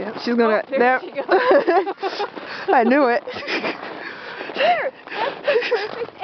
Yeah, she's gonna. Oh, there she goes. I knew it. There! That's the perfect